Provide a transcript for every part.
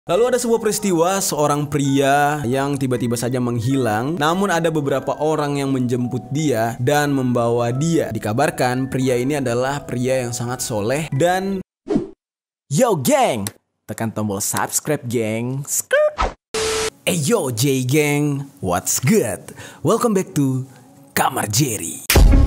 Lalu ada sebuah peristiwa seorang pria yang tiba-tiba saja menghilang. Namun ada beberapa orang yang menjemput dia dan membawa dia. Dikabarkan pria ini adalah pria yang sangat soleh dan... Yo geng, tekan tombol subscribe geng. Hey yo J geng, what's good? Welcome back to Kamar Jerry.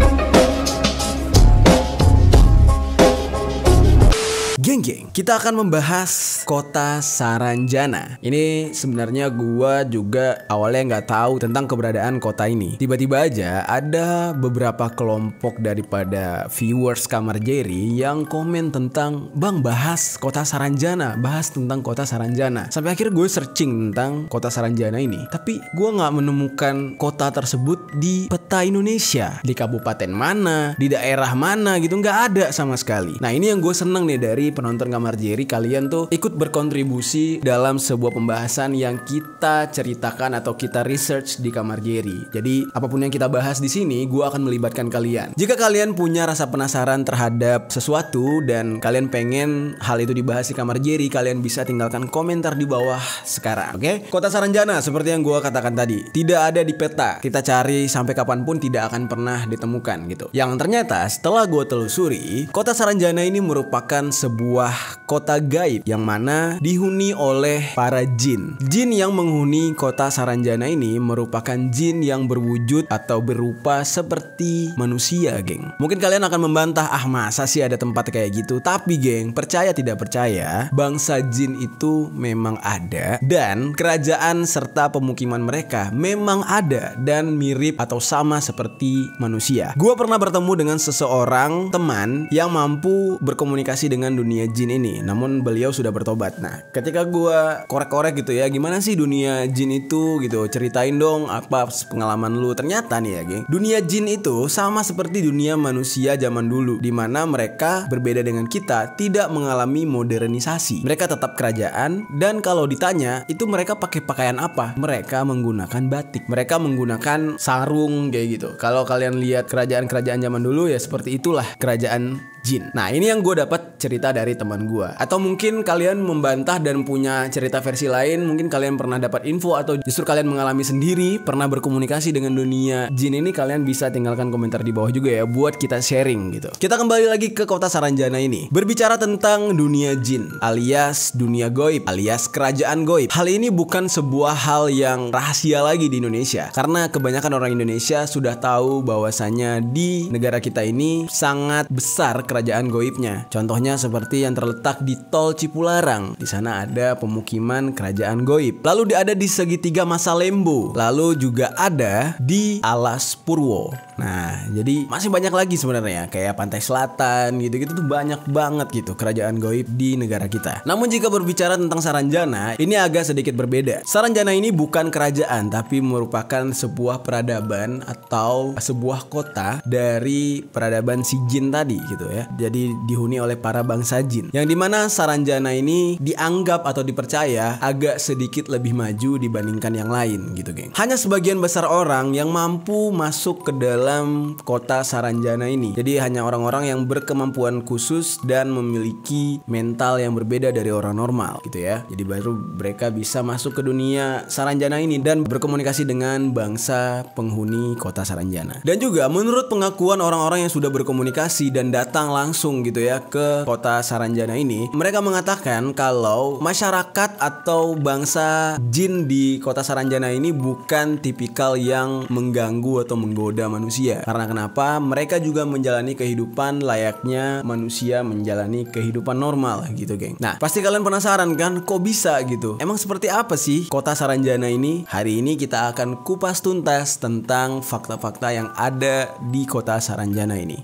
Geng, kita akan membahas kota Saranjana. Ini sebenarnya gua juga awalnya nggak tahu tentang keberadaan kota ini. Tiba-tiba aja ada beberapa kelompok daripada viewers Kamar Jerry yang komen tentang, "Bang, bahas kota Saranjana, bahas tentang kota Saranjana." Sampai akhirnya gue searching tentang kota Saranjana ini. Tapi gue nggak menemukan kota tersebut di peta Indonesia. Di kabupaten mana, di daerah mana gitu, nggak ada sama sekali. Nah ini yang gue seneng nih dari penonton Kamar Jerry, kalian tuh ikut berkontribusi dalam sebuah pembahasan yang kita ceritakan atau kita research di Kamar Jerry. Jadi apapun yang kita bahas di sini, gue akan melibatkan kalian. Jika kalian punya rasa penasaran terhadap sesuatu dan kalian pengen hal itu dibahas di Kamar Jerry, kalian bisa tinggalkan komentar di bawah sekarang. Oke? Kota Saranjana seperti yang gue katakan tadi, tidak ada di peta. Kita cari sampai kapanpun tidak akan pernah ditemukan gitu. Yang ternyata setelah gue telusuri, kota Saranjana ini merupakan sebuah kota gaib yang mana dihuni oleh para jin. Jin yang menghuni kota Saranjana ini merupakan jin yang berwujud atau berupa seperti manusia, geng. Mungkin kalian akan membantah, "Ah, masa sih ada tempat kayak gitu?" Tapi, geng, percaya tidak percaya, bangsa jin itu memang ada dan kerajaan serta pemukiman mereka memang ada dan mirip atau sama seperti manusia. Gua pernah bertemu dengan seseorang teman yang mampu berkomunikasi dengan dunia jin ini, namun beliau sudah bertobat. Nah, ketika gue korek-korek gitu ya, gimana sih dunia jin itu gitu, ceritain dong apa pengalaman lu. Ternyata nih ya geng, dunia jin itu sama seperti dunia manusia zaman dulu, dimana mereka berbeda dengan kita, tidak mengalami modernisasi. Mereka tetap kerajaan dan kalau ditanya itu mereka pakai pakaian apa, mereka menggunakan batik, mereka menggunakan sarung kayak gitu. Kalau kalian lihat kerajaan-kerajaan zaman dulu ya seperti itulah kerajaan jin. Nah ini yang gue dapat cerita dari teman gue. Atau mungkin kalian membantah dan punya cerita versi lain. Mungkin kalian pernah dapat info atau justru kalian mengalami sendiri, pernah berkomunikasi dengan dunia jin ini. Kalian bisa tinggalkan komentar di bawah juga ya, buat kita sharing gitu. Kita kembali lagi ke kota Saranjana ini. Berbicara tentang dunia jin alias dunia goib alias kerajaan goib. Hal ini bukan sebuah hal yang rahasia lagi di Indonesia, karena kebanyakan orang Indonesia sudah tahu bahwasanya di negara kita ini sangat besar kerajaan goibnya. Contohnya seperti yang terletak di Tol Cipularang. Di sana ada pemukiman kerajaan goib. Lalu ada di segitiga Masalembo. Lalu juga ada di Alas Purwo. Nah, jadi masih banyak lagi sebenarnya, kayak Pantai Selatan gitu-gitu tuh banyak banget gitu kerajaan goib di negara kita. Namun jika berbicara tentang Saranjana, ini agak sedikit berbeda. Saranjana ini bukan kerajaan, tapi merupakan sebuah peradaban atau sebuah kota dari peradaban si jin tadi gitu ya. Jadi dihuni oleh para bangsa jin, yang dimana Saranjana ini dianggap atau dipercaya agak sedikit lebih maju dibandingkan yang lain gitu geng. Hanya sebagian besar orang yang mampu masuk ke dalam kota Saranjana ini. Jadi hanya orang-orang yang berkemampuan khusus dan memiliki mental yang berbeda dari orang normal gitu ya. Jadi baru mereka bisa masuk ke dunia Saranjana ini dan berkomunikasi dengan bangsa penghuni kota Saranjana. Dan juga menurut pengakuan orang-orang yang sudah berkomunikasi dan datang langsung gitu ya ke kota Saranjana ini, mereka mengatakan kalau masyarakat atau bangsa jin di kota Saranjana ini bukan tipikal yang mengganggu atau menggoda manusia. Karena kenapa? Mereka juga menjalani kehidupan layaknya manusia menjalani kehidupan normal gitu geng. Nah pasti kalian penasaran kan, kok bisa gitu? Emang seperti apa sih kota Saranjana ini? Hari ini kita akan kupas tuntas tentang fakta-fakta yang ada di kota Saranjana ini.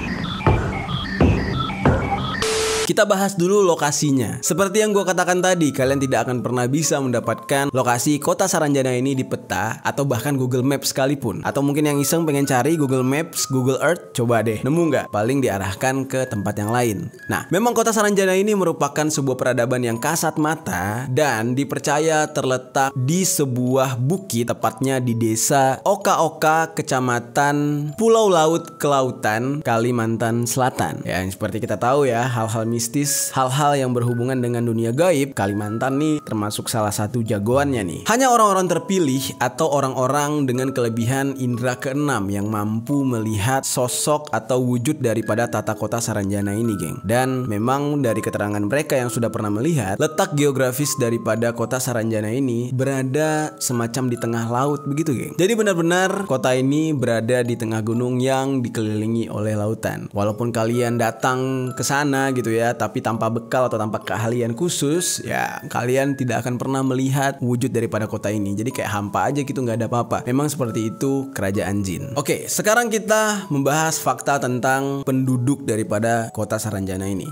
Kita bahas dulu lokasinya. Seperti yang gue katakan tadi, kalian tidak akan pernah bisa mendapatkan lokasi kota Saranjana ini di peta atau bahkan Google Maps sekalipun. Atau mungkin yang iseng pengen cari Google Maps, Google Earth, coba deh, nemu nggak? Paling diarahkan ke tempat yang lain. Nah, memang kota Saranjana ini merupakan sebuah peradaban yang kasat mata dan dipercaya terletak di sebuah bukit, tepatnya di desa Oka-Oka, kecamatan Pulau Laut Kelautan, Kalimantan Selatan. Ya, seperti kita tahu ya, hal-hal mistis, hal-hal yang berhubungan dengan dunia gaib, Kalimantan nih termasuk salah satu jagoannya nih. Hanya orang-orang terpilih atau orang-orang dengan kelebihan indera keenam yang mampu melihat sosok atau wujud daripada tata kota Saranjana ini, geng. Dan memang dari keterangan mereka yang sudah pernah melihat, letak geografis daripada kota Saranjana ini berada semacam di tengah laut begitu, geng. Jadi benar-benar kota ini berada di tengah gunung yang dikelilingi oleh lautan. Walaupun kalian datang ke sana gitu ya, tapi tanpa bekal atau tanpa keahlian khusus, ya kalian tidak akan pernah melihat wujud daripada kota ini. Jadi kayak hampa aja gitu, nggak ada apa-apa. Memang seperti itu kerajaan jin. Oke, sekarang kita membahas fakta tentang penduduk daripada kota Saranjana ini.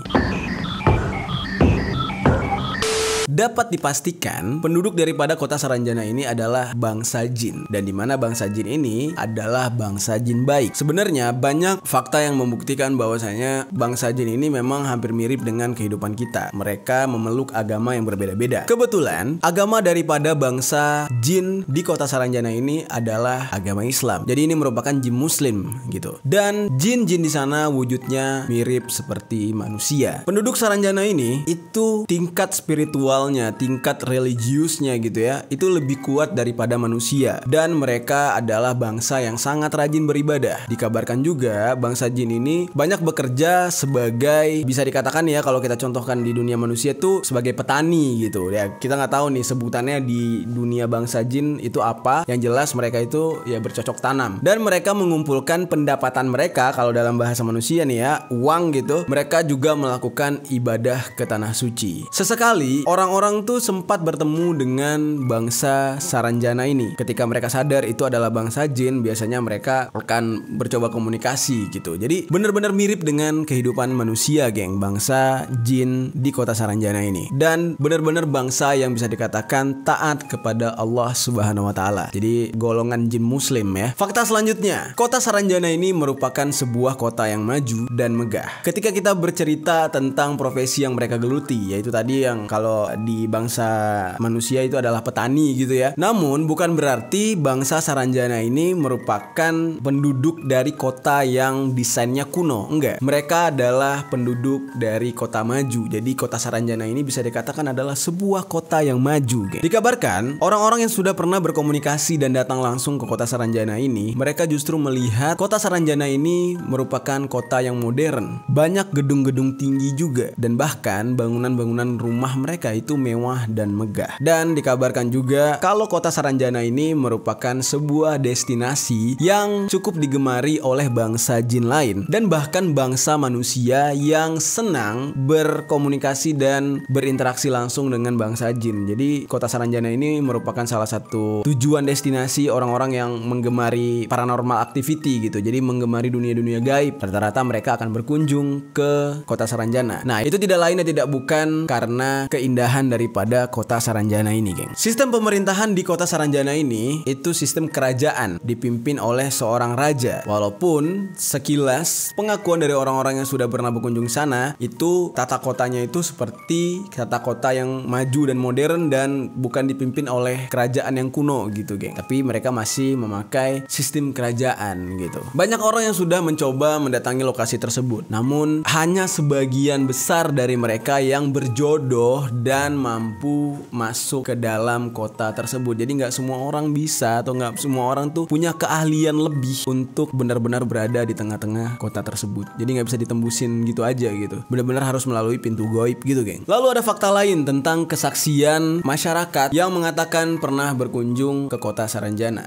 Dapat dipastikan penduduk daripada kota Saranjana ini adalah bangsa jin, dan dimana bangsa jin ini adalah bangsa jin baik. Sebenarnya banyak fakta yang membuktikan bahwasanya bangsa jin ini memang hampir mirip dengan kehidupan kita. Mereka memeluk agama yang berbeda-beda. Kebetulan agama daripada bangsa jin di kota Saranjana ini adalah agama Islam. Jadi ini merupakan jin muslim gitu. Dan jin-jin di sana wujudnya mirip seperti manusia. Penduduk Saranjana ini itu tingkat spiritual, tingkat religiusnya gitu ya, itu lebih kuat daripada manusia, dan mereka adalah bangsa yang sangat rajin beribadah. Dikabarkan juga bangsa jin ini banyak bekerja sebagai, bisa dikatakan ya kalau kita contohkan di dunia manusia tuh sebagai petani gitu ya. Kita nggak tahu nih sebutannya di dunia bangsa jin itu apa. Yang jelas mereka itu ya bercocok tanam, dan mereka mengumpulkan pendapatan mereka, kalau dalam bahasa manusia nih ya, uang gitu. Mereka juga melakukan ibadah ke tanah suci. Sesekali orang-orang tuh sempat bertemu dengan bangsa Saranjana ini. Ketika mereka sadar itu adalah bangsa jin, biasanya mereka akan bercoba komunikasi gitu. Jadi benar-benar mirip dengan kehidupan manusia, geng, bangsa jin di kota Saranjana ini. Dan benar-benar bangsa yang bisa dikatakan taat kepada Allah Subhanahu wa taala. Jadi golongan jin muslim ya. Fakta selanjutnya, kota Saranjana ini merupakan sebuah kota yang maju dan megah. Ketika kita bercerita tentang profesi yang mereka geluti, yaitu tadi yang kalau di bangsa manusia itu adalah petani gitu ya. Namun bukan berarti bangsa Saranjana ini merupakan penduduk dari kota yang desainnya kuno. Enggak. Mereka adalah penduduk dari kota maju. Jadi kota Saranjana ini bisa dikatakan adalah sebuah kota yang maju, geng. Dikabarkan orang-orang yang sudah pernah berkomunikasi dan datang langsung ke kota Saranjana ini, mereka justru melihat kota Saranjana ini merupakan kota yang modern. Banyak gedung-gedung tinggi juga, dan bahkan bangunan-bangunan rumah mereka itu mewah dan megah. Dan dikabarkan juga kalau kota Saranjana ini merupakan sebuah destinasi yang cukup digemari oleh bangsa jin lain, dan bahkan bangsa manusia yang senang berkomunikasi dan berinteraksi langsung dengan bangsa jin. Jadi kota Saranjana ini merupakan salah satu tujuan destinasi orang-orang yang menggemari paranormal activity gitu. Jadi menggemari dunia-dunia gaib. Rata-rata mereka akan berkunjung ke kota Saranjana. Nah, itu tidak lain dan tidak bukan karena keindahan daripada kota Saranjana ini, geng. Sistem pemerintahan di kota Saranjana ini itu sistem kerajaan dipimpin oleh seorang raja. Walaupun sekilas pengakuan dari orang-orang yang sudah pernah berkunjung sana, itu tata kotanya itu seperti tata kota yang maju dan modern dan bukan dipimpin oleh kerajaan yang kuno gitu, geng. Tapi mereka masih memakai sistem kerajaan gitu. Banyak orang yang sudah mencoba mendatangi lokasi tersebut, namun hanya sebagian besar dari mereka yang berjodoh dan mampu masuk ke dalam kota tersebut. Jadi nggak semua orang bisa, atau nggak semua orang tuh punya keahlian lebih untuk benar-benar berada di tengah-tengah kota tersebut. Jadi nggak bisa ditembusin gitu aja gitu. Benar-benar harus melalui pintu gaib gitu, geng. Lalu ada fakta lain tentang kesaksian masyarakat yang mengatakan pernah berkunjung ke kota Saranjana.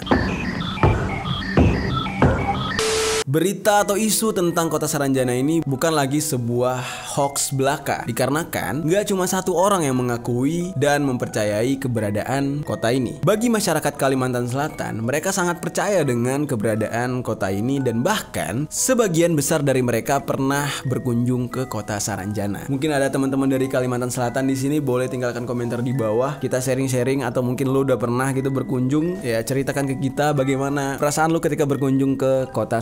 Berita atau isu tentang kota Saranjana ini bukan lagi sebuah hoax belaka, dikarenakan nggak cuma satu orang yang mengakui dan mempercayai keberadaan kota ini. Bagi masyarakat Kalimantan Selatan, mereka sangat percaya dengan keberadaan kota ini, dan bahkan sebagian besar dari mereka pernah berkunjung ke kota Saranjana. Mungkin ada teman-teman dari Kalimantan Selatan di sini, boleh tinggalkan komentar di bawah. Kita sharing-sharing, atau mungkin lo udah pernah gitu berkunjung, ya ceritakan ke kita bagaimana perasaan lo ketika berkunjung ke kota Saranjana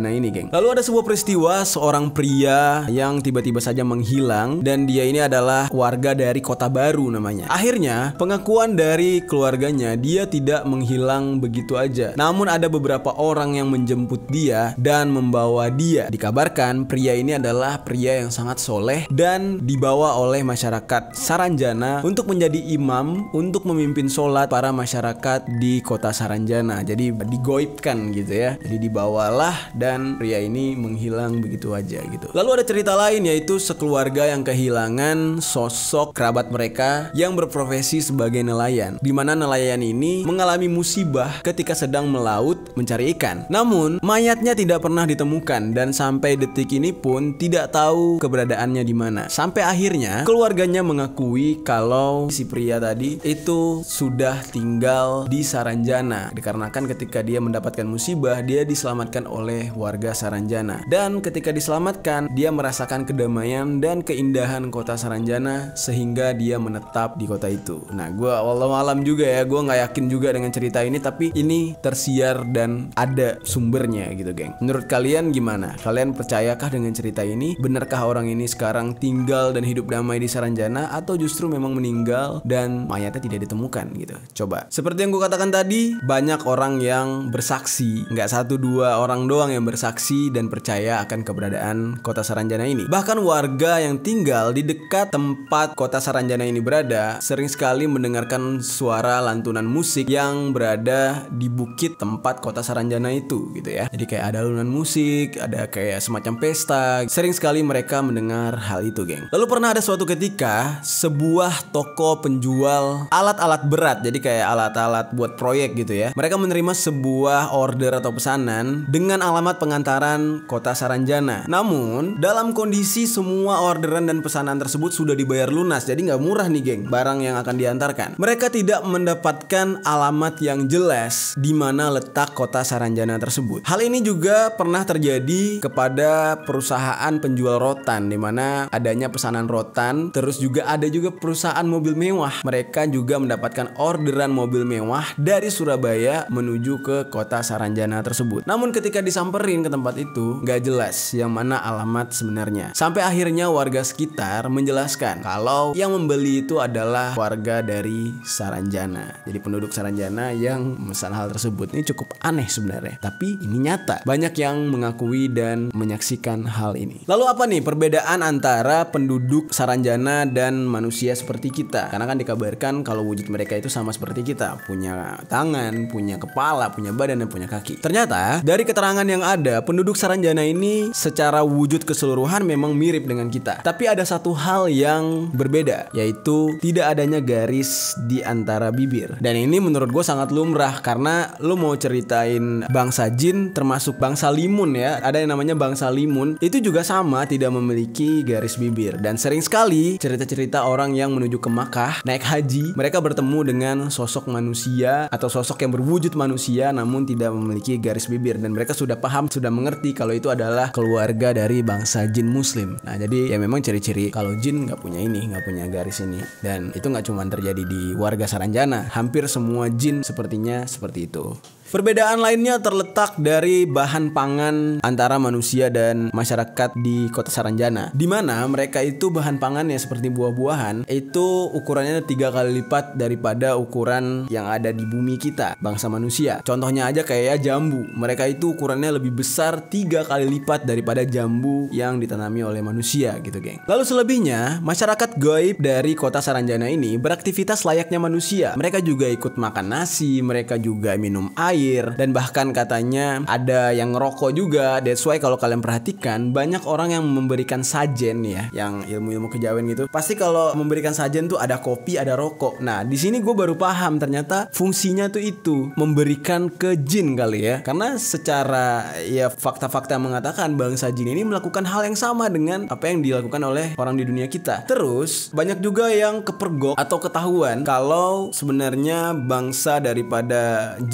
Saranjana ini, geng. Lalu ada sebuah peristiwa seorang pria yang tiba-tiba saja menghilang, dan dia ini adalah warga dari Kota Baru namanya. Akhirnya pengakuan dari keluarganya, dia tidak menghilang begitu aja. Namun ada beberapa orang yang menjemput dia dan membawa dia. Dikabarkan pria ini adalah pria yang sangat soleh dan dibawa oleh masyarakat Saranjana untuk menjadi imam untuk memimpin sholat para masyarakat di kota Saranjana. Jadi digoibkan gitu ya. Jadi dibawalah dan pria ini menghilang begitu aja gitu. Lalu ada cerita lain, yaitu sekeluarga yang kehilangan sosok kerabat mereka yang berprofesi sebagai nelayan, di mana nelayan ini mengalami musibah ketika sedang melaut mencari ikan. Namun mayatnya tidak pernah ditemukan dan sampai detik ini pun tidak tahu keberadaannya di mana. Sampai akhirnya keluarganya mengakui kalau si pria tadi itu sudah tinggal di Saranjana, dikarenakan ketika dia mendapatkan musibah, dia diselamatkan oleh warga Saranjana, dan ketika diselamatkan dia merasakan kedamaian dan keindahan kota Saranjana sehingga dia menetap di kota itu. Nah, gue wallahualam juga ya, gue nggak yakin juga dengan cerita ini, tapi ini tersiar dan ada sumbernya gitu, geng. Menurut kalian gimana? Kalian percayakah dengan cerita ini? Benarkah orang ini sekarang tinggal dan hidup damai di Saranjana, atau justru memang meninggal dan mayatnya tidak ditemukan gitu? Coba. Seperti yang gue katakan tadi, banyak orang yang bersaksi, nggak 1-2 orang doang yang bersaksi dan percaya akan keberadaan kota Saranjana ini. Bahkan warga yang tinggal di dekat tempat kota Saranjana ini berada sering sekali mendengarkan suara lantunan musik yang berada di bukit tempat kota Saranjana itu gitu ya. Jadi kayak ada alunan musik, ada kayak semacam pesta. Sering sekali mereka mendengar hal itu, geng. Lalu pernah ada suatu ketika sebuah toko penjual alat-alat berat, jadi kayak alat-alat buat proyek gitu ya. Mereka menerima sebuah order atau pesanan dengan alamat pengantaran kota Saranjana. Namun dalam kondisi semua orderan dan pesanan tersebut sudah dibayar lunas, jadi nggak murah nih, geng, barang yang akan diantarkan. Mereka tidak mendapatkan alamat yang jelas di mana letak kota Saranjana tersebut. Hal ini juga pernah terjadi kepada perusahaan penjual rotan, di mana adanya pesanan rotan. Terus juga ada juga perusahaan mobil mewah. Mereka juga mendapatkan orderan mobil mewah dari Surabaya menuju ke kota Saranjana tersebut. Namun ketika disamperin ke tempat itu, nggak jelas yang mana alamat sebenarnya. Sampai akhirnya warga sekitar menjelaskan kalau yang membeli itu adalah warga dari Saranjana. Jadi penduduk Saranjana yang memesan hal tersebut. Ini cukup aneh sebenarnya, tapi ini nyata. Banyak yang mengakui dan menyaksikan hal ini. Lalu apa nih perbedaan antara penduduk Saranjana dan manusia seperti kita? Karena kan dikabarkan kalau wujud mereka itu sama seperti kita, punya tangan, punya kepala, punya badan, dan punya kaki. Ternyata dari keterangan yang ada, penduduk Saranjana ini secara wujud keseluruhan memang mirip dengan kita. Tapi ada satu hal yang berbeda, yaitu tidak adanya garis di antara bibir. Dan ini menurut gue sangat lumrah, karena lu mau ceritain bangsa jin termasuk bangsa limun ya, ada yang namanya bangsa limun, itu juga sama, tidak memiliki garis bibir. Dan sering sekali cerita-cerita orang yang menuju ke Makkah naik haji, mereka bertemu dengan sosok manusia atau sosok yang berwujud manusia namun tidak memiliki garis bibir, dan mereka sudah paham, sudah mengerti kalau itu adalah keluarga dari bangsa jin muslim. Nah, jadi ya memang ciri-ciri kalau jin nggak punya ini, nggak punya garis ini. Dan itu nggak cuma terjadi di warga Saranjana, hampir semua jin sepertinya seperti itu. Perbedaan lainnya terletak dari bahan pangan antara manusia dan masyarakat di kota Saranjana, di mana mereka itu bahan pangannya seperti buah-buahan itu ukurannya 3 kali lipat daripada ukuran yang ada di bumi kita, bangsa manusia. Contohnya aja kayak jambu, mereka itu ukurannya lebih besar 3 kali lipat daripada jambu yang ditanami oleh manusia gitu, geng. Lalu selebihnya, masyarakat gaib dari kota Saranjana ini beraktivitas layaknya manusia. Mereka juga ikut makan nasi, mereka juga minum air, dan bahkan katanya ada yang ngerokok juga. That's why kalau kalian perhatikan banyak orang yang memberikan sajen ya, yang ilmu-ilmu kejawen gitu. Pasti kalau memberikan sajen tuh ada kopi, ada rokok. Nah, di sini gue baru paham ternyata fungsinya tuh itu memberikan ke jin kali ya. Karena secara ya fakta-fakta mengatakan bangsa jin ini melakukan hal yang sama dengan apa yang dilakukan oleh orang di dunia kita. Terus banyak juga yang kepergok atau ketahuan kalau sebenarnya bangsa daripada jin Saranjana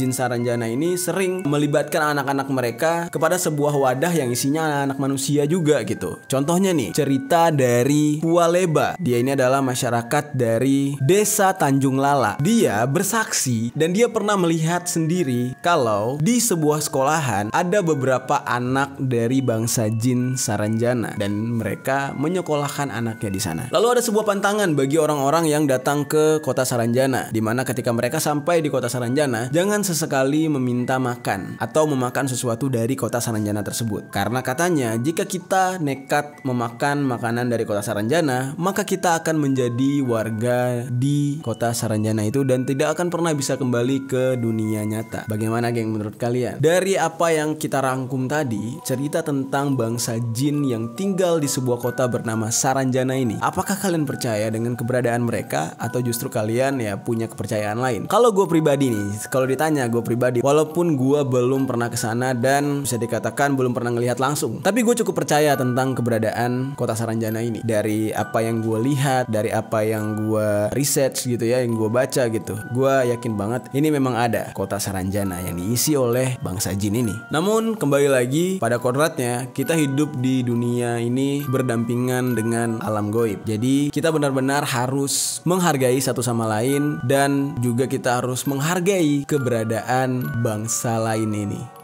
Saranjana ini sering melibatkan anak-anak mereka kepada sebuah wadah yang isinya anak-anak manusia juga gitu. Contohnya nih, cerita dari Hualeba. Dia ini adalah masyarakat dari Desa Tanjung Lala. Dia bersaksi dan dia pernah melihat sendiri kalau di sebuah sekolahan ada beberapa anak dari bangsa jin Saranjana dan mereka menyekolahkan anaknya di sana. Lalu ada sebuah pantangan bagi orang-orang yang datang ke kota Saranjana, di mana ketika mereka sampai di kota Saranjana, jangan sesekali meminta makan atau memakan sesuatu dari kota Saranjana tersebut. Karena katanya jika kita nekat memakan makanan dari kota Saranjana, maka kita akan menjadi warga di kota Saranjana itu dan tidak akan pernah bisa kembali ke dunia nyata. Bagaimana geng menurut kalian? Dari apa yang kita rangkum tadi, cerita tentang bangsa jin yang tinggal di sebuah kota bernama Saranjana ini, apakah kalian percaya dengan keberadaan mereka atau justru kalian ya punya kepercayaan lain? Kalau gue pribadi nih, kalau ditanya gue pribadi, walaupun gue belum pernah kesana dan bisa dikatakan belum pernah ngelihat langsung, tapi gue cukup percaya tentang keberadaan kota Saranjana ini. Dari apa yang gue lihat, dari apa yang gue research gitu ya, yang gue baca gitu, gue yakin banget ini memang ada kota Saranjana yang diisi oleh bangsa jin ini. Namun kembali lagi pada kodratnya, kita hidup di dunia ini berdampingan dengan alam goib. Jadi kita benar-benar harus menghargai satu sama lain dan juga kita harus menghargai keberadaan bangsa lain ini.